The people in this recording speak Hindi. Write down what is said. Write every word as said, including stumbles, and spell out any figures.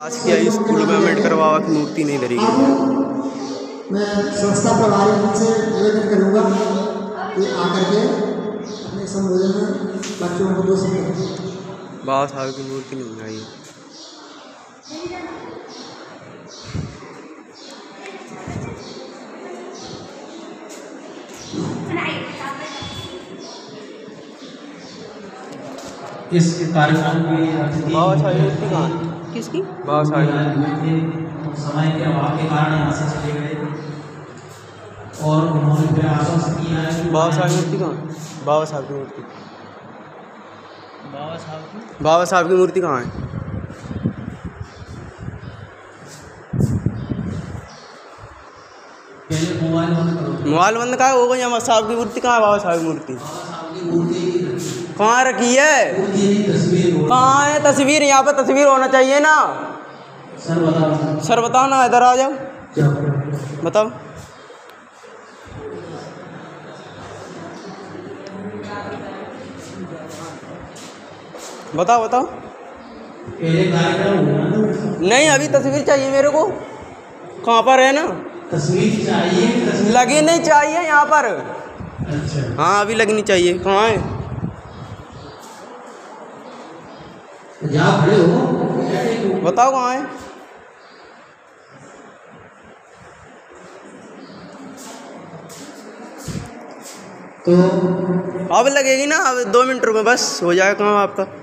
आज किया स्कूल में अम्बेडकर बाबा की मूर्ति नहीं धरी गई। मैं संस्था प्रभारी से निवेदन करूँगा कि आकर के अपने संबोधन में बच्चों को दो शब्द बाबा साहब की मूर्ति नहीं बनाई। इस कार्यक्रम की बाबा साहब की मूर्ति कहाँ है? किसकी? बाबा साहब की समय के अभाव के कारण यहाँ से चले गए और उन्होंने फिर आश्वासन किया है कि बाबा साहब की मूर्ति कहाँ है? बाबा साहब की मूर्ति बाबा साहब की बाबा साहब की मूर्ति कहाँ है? पहले मोबाइल बंद करो। मोबाइल बंद कहाँ हो गई? बाबा साहब की मूर्ति कहाँ है? बाबा साहब की मूर्ति बाबा साहब की मूर्ति कहाँ रखी है? मूर्ति तस्वीर कहाँ है तस्वीर? यहाँ पर तस्वीर होना चाहिए ना। सर बताओ सर बताओ ना, इधर आ जाओ, बताओ। बताओ बताओ। पहले कार्यक्रम हुआ ना, नहीं, अभी तस्वीर चाहिए मेरे को। कहाँ पर है ना? तस्वीर चाहिए, तस्वीर लगी नहीं चाहिए यहाँ पर। अच्छा हाँ अभी लगनी चाहिए। कहाँ है? जा खड़े हो, बताओ कहाँ है? तो अब लगेगी ना, अब दो मिनट रुको बस, हो जाएगा काम आपका।